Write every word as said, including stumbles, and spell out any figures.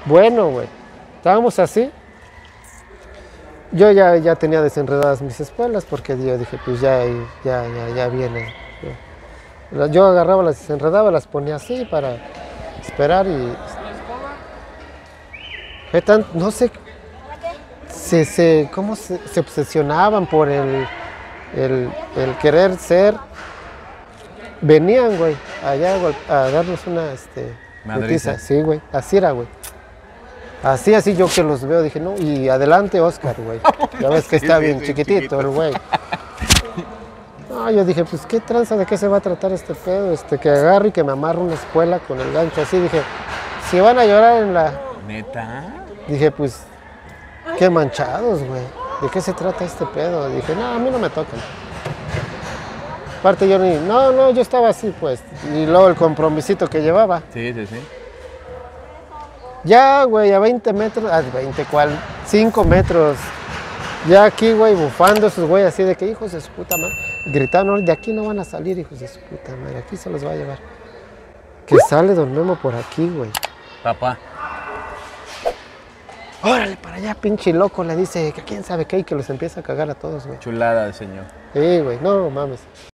Bueno, güey, estábamos así. Yo ya, ya tenía desenredadas mis espuelas porque yo dije, pues ya, ya, ya, ya viene. Yo, yo agarraba, las desenredaba, las ponía así para esperar y... Fue tan- no sé, se, se, cómo se, se obsesionaban por el, el, el querer ser. Venían, güey, allá güey, a darnos una, este, Madriza. putiza. Sí, güey, así era, güey. Así, así yo que los veo, dije, no, y adelante Oscar, güey. Ya ves que Sí, está sí, bien sí, chiquitito chiquito. el güey. No, yo dije, pues qué tranza, ¿de qué se va a tratar este pedo? Este, que agarre y que me amarre una espuela con el gancho así, dije, si van a llorar en la... ¿Neta? Dije, pues, qué manchados, güey. ¿De qué se trata este pedo? Dije, no, a mí no me tocan. Aparte yo ni, no, no, yo estaba así, pues. Y luego el compromisito que llevaba. Sí, sí, sí. Ya, güey, a veinte metros, a veinte, ¿cuál? cinco metros. Ya aquí, güey, bufando esos güey así de que hijos de su puta madre. Gritaron, de aquí no van a salir, hijos de su puta madre, aquí se los va a llevar. Que sale don Memo por aquí, güey. Papá. Órale, para allá, pinche loco, le dice que quién sabe qué y que los empieza a cagar a todos, güey. Chulada, señor. Sí, güey, no mames.